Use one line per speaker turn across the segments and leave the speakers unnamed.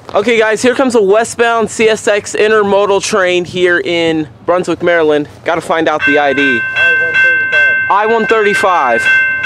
Okay guys, here comes a westbound CSX intermodal train here in Brunswick, Maryland. Gotta find out the ID. I-135.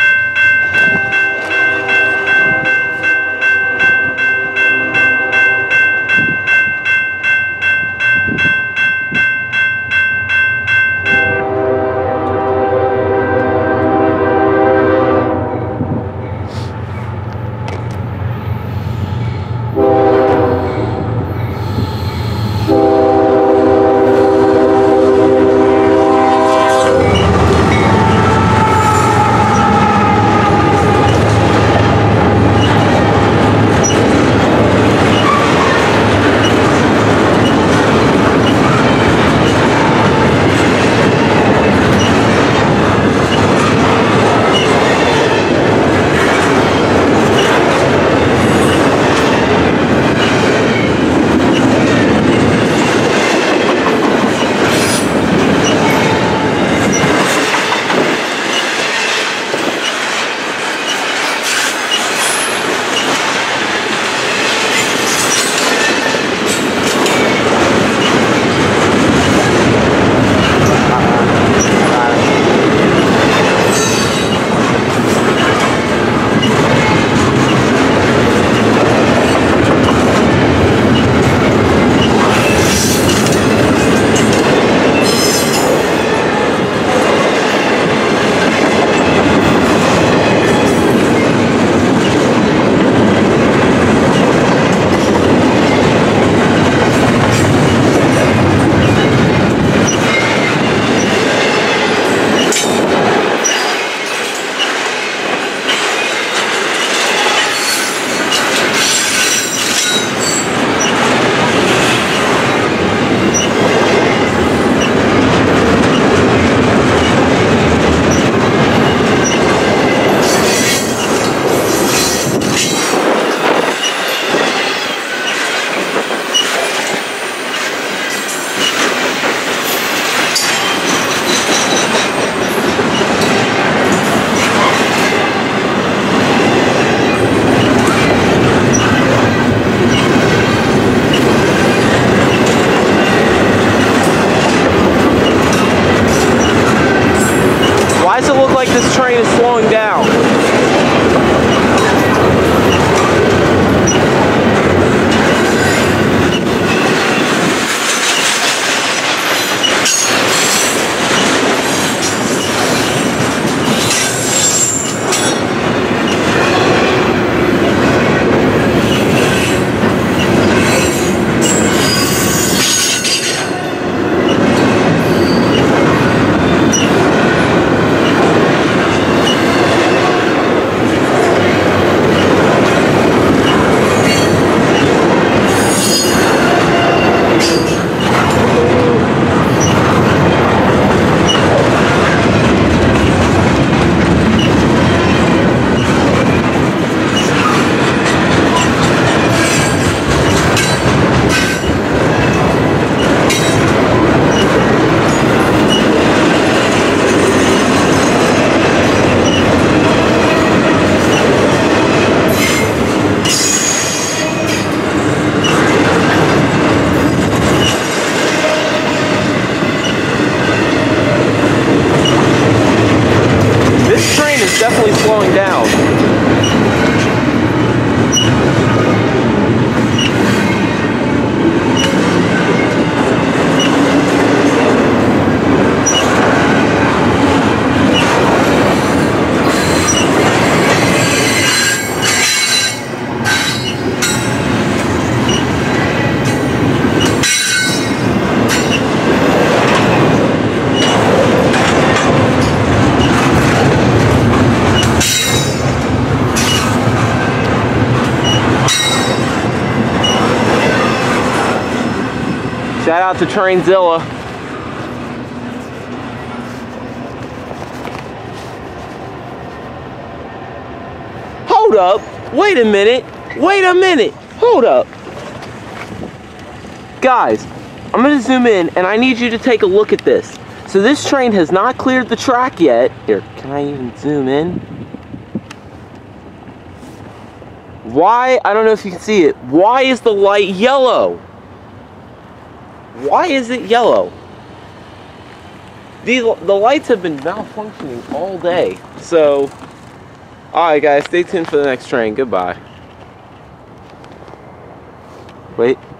Why does it look like this train is slowing down? Definitely slowing down. Shout out to Trainzilla. Hold up. Wait a minute. Wait a minute. Hold up. Guys, I'm going to zoom in and I need you to take a look at this. So this train has not cleared the track yet. Here, can I even zoom in? Why? I don't know if you can see it. Why is the light yellow? Why is it yellow? The lights have been malfunctioning all day. So, alright guys, stay tuned for the next train. Goodbye. Wait.